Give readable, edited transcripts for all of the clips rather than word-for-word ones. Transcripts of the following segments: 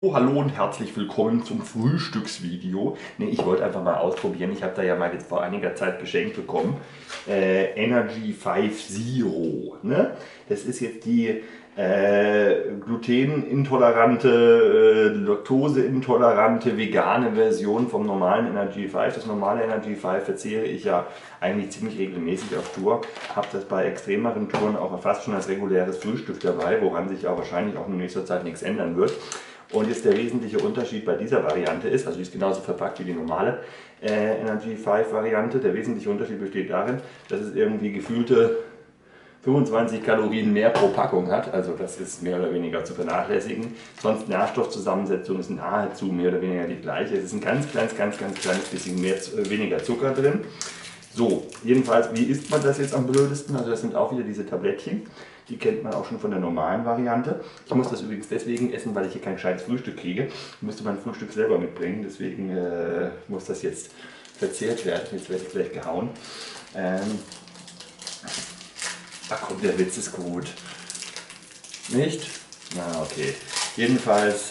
Oh, hallo und herzlich willkommen zum Frühstücksvideo. Nee, ich wollte einfach mal ausprobieren. Ich habe da ja mal jetzt vor einiger Zeit geschenkt bekommen. Energy 5 Zero. Ne? Das ist jetzt die glutenintolerante, laktoseintolerante, vegane Version vom normalen Energy 5. Das normale Energy 5 verzehre ich ja eigentlich ziemlich regelmäßig auf Tour. Habe das bei extremeren Touren auch fast schon als reguläres Frühstück dabei, woran sich ja wahrscheinlich auch in nächster Zeit nichts ändern wird. Und jetzt der wesentliche Unterschied bei dieser Variante ist, also die ist genauso verpackt wie die normale Energy 5 Variante, der wesentliche Unterschied besteht darin, dass es irgendwie gefühlte 25 Kalorien mehr pro Packung hat, also das ist mehr oder weniger zu vernachlässigen. Sonst Nährstoffzusammensetzung ist nahezu mehr oder weniger die gleiche. Es ist ein ganz kleines bisschen weniger Zucker drin. So, jedenfalls, wie isst man das jetzt am blödesten? Also das sind auch wieder diese Tablettchen. Die kennt man auch schon von der normalen Variante. Ich muss das übrigens deswegen essen, weil ich hier kein gescheites Frühstück kriege. Ich müsste mein Frühstück selber mitbringen, deswegen muss das jetzt verzehrt werden. Jetzt werde ich gleich gehauen. Ach komm, der Witz ist gut. Nicht? Na okay. Jedenfalls,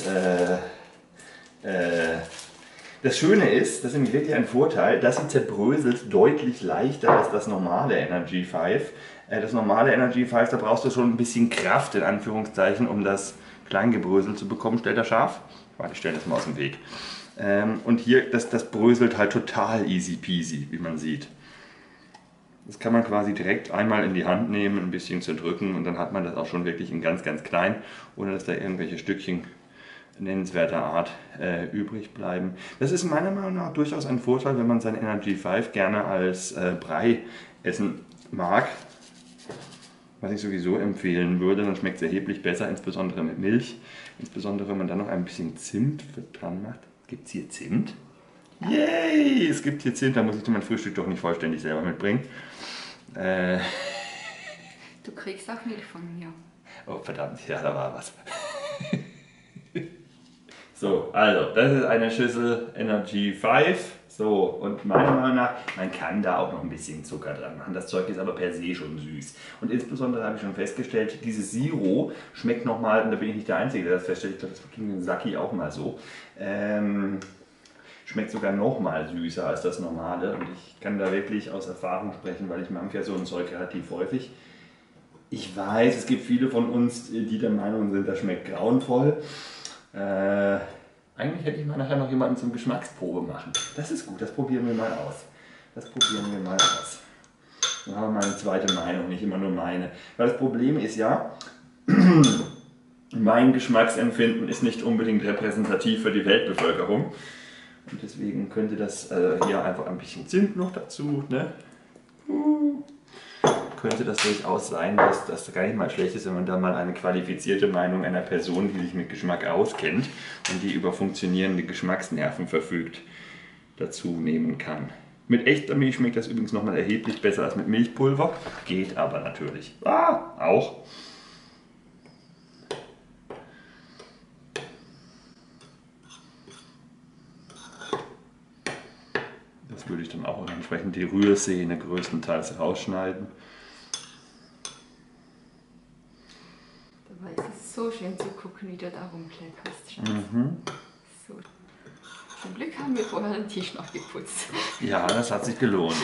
das Schöne ist, das ist nämlich wirklich ein Vorteil, dass sie zerbröselt deutlich leichter als das normale Energy 5. Das normale Energy 5, da brauchst du schon ein bisschen Kraft, in Anführungszeichen, um das Kleingebrösel zu bekommen. Stellt er scharf? Warte, ich stelle das mal aus dem Weg. Und hier, das bröselt halt total easy peasy, wie man sieht. Das kann man quasi direkt einmal in die Hand nehmen, ein bisschen zerdrücken und dann hat man das auch schon wirklich in ganz klein, ohne dass da irgendwelche Stückchen nennenswerter Art übrig bleiben. Das ist meiner Meinung nach durchaus ein Vorteil, wenn man sein Energy 5 gerne als Brei essen mag. Was ich sowieso empfehlen würde, dann schmeckt es erheblich besser, insbesondere mit Milch. Insbesondere wenn man dann noch ein bisschen Zimt dran macht. Gibt es hier Zimt? Yay! Es gibt hier Zimt, da muss ich mein Frühstück doch nicht vollständig selber mitbringen. Du kriegst auch Milch von mir. Oh verdammt, ja, da war was. So, also, das ist eine Schüssel Energy 5. So, und meiner Meinung nach, man kann da auch noch ein bisschen Zucker dran machen. Das Zeug ist aber per se schon süß. Und insbesondere habe ich schon festgestellt, dieses Zero schmeckt nochmal, und da bin ich nicht der Einzige, der das feststellt, ich glaube, das ging den Saki auch mal so, schmeckt sogar nochmal süßer als das normale. Und ich kann da wirklich aus Erfahrung sprechen, weil ich mache ja so ein Zeug relativ häufig. Ich weiß, es gibt viele von uns, die der Meinung sind, das schmeckt grauenvoll. Eigentlich hätte ich mal nachher noch jemanden zum Geschmacksprobe machen. Das ist gut, das probieren wir mal aus. Das probieren wir mal aus. Dann haben wir mal eine zweite Meinung, nicht immer nur meine. Weil das Problem ist ja, mein Geschmacksempfinden ist nicht unbedingt repräsentativ für die Weltbevölkerung. Und deswegen könnte das hier einfach ein bisschen Zimt noch dazu, ne? Könnte das durchaus sein, dass das gar nicht mal schlecht ist, wenn man da mal eine qualifizierte Meinung einer Person, die sich mit Geschmack auskennt und die über funktionierende Geschmacksnerven verfügt, dazu nehmen kann. Mit echter Milch schmeckt das übrigens nochmal erheblich besser als mit Milchpulver, geht aber natürlich. Auch. Das würde ich dann auch entsprechend die Rührszene größtenteils rausschneiden. Dabei ist es so schön zu gucken, wie du da rumkletterst, Schatz. So. Zum Glück haben wir vorher den Tisch noch geputzt. Ja, das hat sich gelohnt.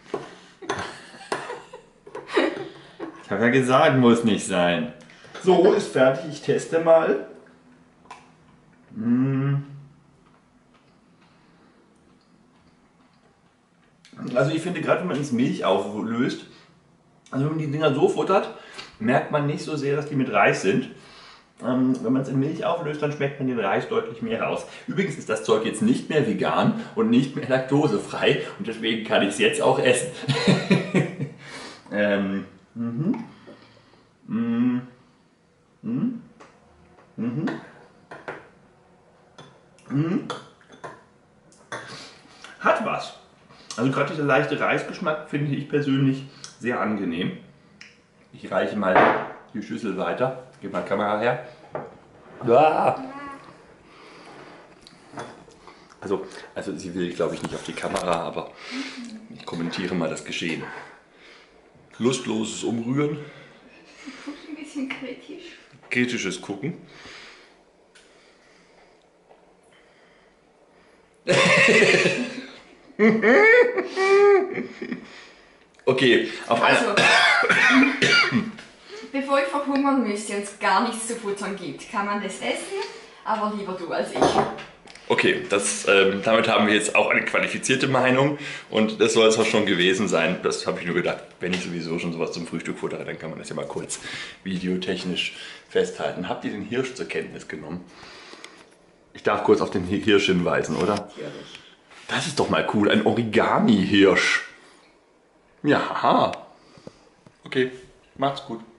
Ich habe ja gesagt, muss nicht sein. So, ist fertig. Ich teste mal. Also ich finde, gerade wenn man ins Milch auflöst, also wenn man die Dinger so futtert, merkt man nicht so sehr, dass die mit Reis sind. Wenn man es in Milch auflöst, dann schmeckt man den Reis deutlich mehr raus. Übrigens ist das Zeug jetzt nicht mehr vegan und nicht mehr laktosefrei und deswegen kann ich es jetzt auch essen. Hat was. Also gerade dieser leichte Reisgeschmack finde ich persönlich sehr angenehm. Ich reiche mal die Schüssel weiter. Gib mal die Kamera her. Also sie will, glaube ich, nicht auf die Kamera, aber ich kommentiere mal das Geschehen. Lustloses Umrühren. Ein bisschen kritisch. Kritisches Gucken. Okay, Also, bevor ich verhungern müsste und es gar nichts zu futtern gibt, kann man das essen, aber lieber du als ich. Okay, damit haben wir jetzt auch eine qualifizierte Meinung und das soll es auch schon gewesen sein. Das habe ich nur gedacht, wenn ich sowieso schon sowas zum Frühstück futtere, dann kann man das ja mal kurz videotechnisch festhalten. Habt ihr den Hirsch zur Kenntnis genommen? Ich darf kurz auf den Hirsch hinweisen, oder? Natürlich. Das ist doch mal cool, ein Origami-Hirsch. Ja, haha. Okay, macht's gut.